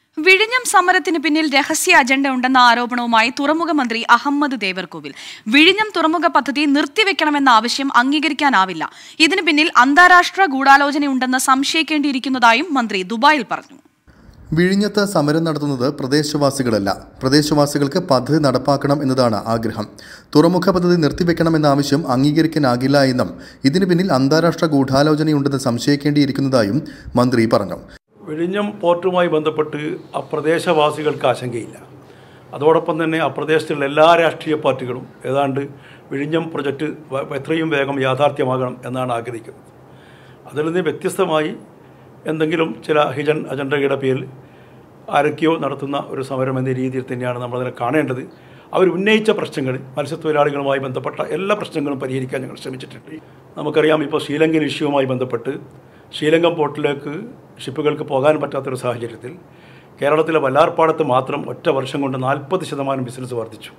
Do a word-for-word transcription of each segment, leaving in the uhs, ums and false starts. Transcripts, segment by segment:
വിഴിഞ്ഞം സമരത്തിന് പിന്നിൽ രഹസ്യ അജണ്ട ഉണ്ടെന്ന ആരോപണവുമായി തുറമുഖ മന്ത്രി അഹമ്മദ് ദേവർകോവിൽ. വിഴിഞ്ഞം തുറമുഖ പദ്ധതി നിർത്തിവെക്കണമെന്ന ആവശ്യം അംഗീകരിക്കാനാവില്ല. ഇതിന് പിന്നിൽ അന്താരാഷ്ട്ര ഗൂഢാലോചനയുണ്ടെന്ന് സംശയിക്കേണ്ടിയിരിക്കുന്നതായും മന്ത്രി ദുബായിൽ പറഞ്ഞു. വിഴിഞ്ഞത്ത് സമരം നടത്തുന്നത് പ്രദേശവാസികളല്ല, പ്രദേശവാസികൾക്ക് പദ്ധതി നടപ്പാക്കണം എന്നതാണ് ആഗ്രഹം. തുറമുഖ പദ്ധതി നിർത്തിവെക്കണമെന്ന ആവശ്യം അംഗീകരിക്കാനാകില്ല എന്നും ഇതിന് പിന്നിൽ അന്താരാഷ്ട്ര ഗൂഢാലോചനയുണ്ടെന്ന് സംശയിക്കേണ്ടിയിരിക്കുന്നതായും മന്ത്രി പറഞ്ഞു. വിഴിഞ്ഞം പോർട്ടുമായി ബന്ധപ്പെട്ട് ആ പ്രദേശവാസികൾക്ക് ആശങ്കയില്ല. അതോടൊപ്പം തന്നെ ആ പ്രദേശത്തുള്ള എല്ലാ രാഷ്ട്രീയ പാർട്ടികളും ഏതാണ്ട് വിഴിഞ്ഞം പ്രൊജക്റ്റ് എത്രയും വേഗം യാഥാർത്ഥ്യമാകണം എന്നാണ് ആഗ്രഹിക്കുന്നത്. അതിൽ നിന്ന് വ്യത്യസ്തമായി എന്തെങ്കിലും ചില ഹിഡൻ അജണ്ടയുടെ പേരിൽ ആരൊക്കെയോ നടത്തുന്ന ഒരു സമരം എന്ന രീതിയിൽ തന്നെയാണ് നമ്മളതിനെ കാണേണ്ടത്. അവർ ഉന്നയിച്ച പ്രശ്നങ്ങൾ, മത്സ്യത്തൊഴിലാളികളുമായി ബന്ധപ്പെട്ട എല്ലാ പ്രശ്നങ്ങളും പരിഹരിക്കാൻ ഞങ്ങൾ ശ്രമിച്ചിട്ടുണ്ട്. നമുക്കറിയാം, ഇപ്പോൾ ശ്രീലങ്കൻ ഇഷ്യൂവുമായി ബന്ധപ്പെട്ട് ശ്രീലങ്കൻ പോർട്ടിലേക്ക് ഷിപ്പുകൾക്ക് പോകാൻ പറ്റാത്തൊരു സാഹചര്യത്തിൽ കേരളത്തിലെ വല്ലാർപാടത്ത് മാത്രം ഒറ്റ വർഷം കൊണ്ട് നാൽപ്പത് ശതമാനം ബിസിനസ് വർദ്ധിച്ചു.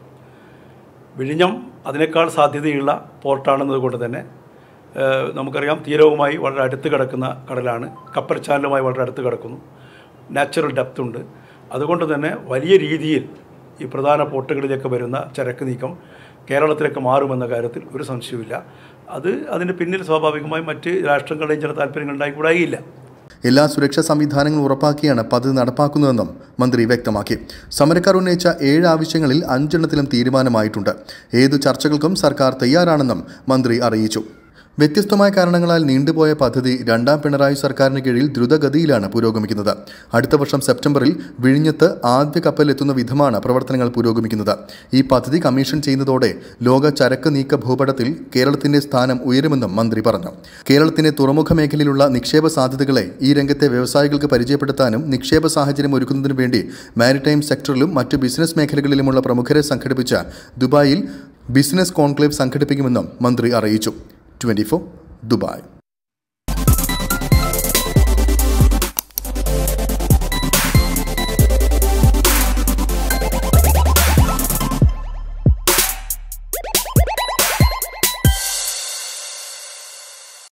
വിഴിഞ്ഞം അതിനേക്കാൾ സാധ്യതയുള്ള പോർട്ടാണെന്നതുകൊണ്ട് തന്നെ നമുക്കറിയാം, തീരവുമായി വളരെ അടുത്ത് കിടക്കുന്ന കടലാണ്, കപ്പൽ ചാനലുമായി വളരെ അടുത്ത് കിടക്കുന്നു, നാച്ചുറൽ ഡെപ്ത് ഉണ്ട്. അതുകൊണ്ട് തന്നെ വലിയ രീതിയിൽ ഈ പ്രധാന പോർട്ടുകളിലേക്ക് വരുന്ന ചരക്ക് നീക്കം കേരളത്തിലേക്ക് മാറുമെന്ന കാര്യത്തിൽ ഒരു സംശയവുമില്ല. അത് അതിന് പിന്നിൽ സ്വാഭാവികമായും മറ്റ് രാഷ്ട്രങ്ങളുടെയും ചില താല്പര്യങ്ങൾ ഉണ്ടായിക്കൂടായില്ല. എല്ലാ സുരക്ഷാ സംവിധാനങ്ങളും ഉറപ്പാക്കിയാണ് പദ്ധതി നടപ്പാക്കുന്നതെന്നും മന്ത്രി വ്യക്തമാക്കി. സമരക്കാർ ഉന്നയിച്ച ഏഴ് ആവശ്യങ്ങളിൽ അഞ്ചെണ്ണത്തിലും തീരുമാനമായിട്ടുണ്ട്. ഏതു ചർച്ചകൾക്കും സർക്കാർ തയ്യാറാണെന്നും മന്ത്രി അറിയിച്ചു. വ്യത്യസ്തമായ കാരണങ്ങളാൽ നീണ്ടുപോയ പദ്ധതി രണ്ടാം പിണറായി സർക്കാരിന് കീഴിൽ ദ്രുതഗതിയിലാണ് പുരോഗമിക്കുന്നത്. അടുത്ത വർഷം സെപ്റ്റംബറിൽ വിഴിഞ്ഞത്ത് ആദ്യ കപ്പൽ എത്തുന്ന വിധമാണ് പ്രവർത്തനങ്ങൾ പുരോഗമിക്കുന്നത്. ഈ പദ്ധതി കമ്മീഷൻ ചെയ്യുന്നതോടെ ലോക ചരക്ക് നീക്ക ഭൂപടത്തിൽ കേരളത്തിന്റെ സ്ഥാനം ഉയരുമെന്നും മന്ത്രി പറഞ്ഞു. കേരളത്തിന്റെ തുറമുഖ മേഖലയിലുള്ള നിക്ഷേപ സാധ്യതകളെ ഈ രംഗത്തെ വ്യവസായികൾക്ക് പരിചയപ്പെടുത്താനും നിക്ഷേപ സാഹചര്യം ഒരുക്കുന്നതിനു വേണ്ടി മാരിടൈം സെക്ടറിലും മറ്റ് ബിസിനസ് മേഖലകളിലുമുള്ള പ്രമുഖരെ സംഘടിപ്പിച്ച ദുബായിൽ ബിസിനസ് കോൺക്ലേവ് സംഘടിപ്പിക്കുമെന്നും മന്ത്രി അറിയിച്ചു. Twenty four Dubai.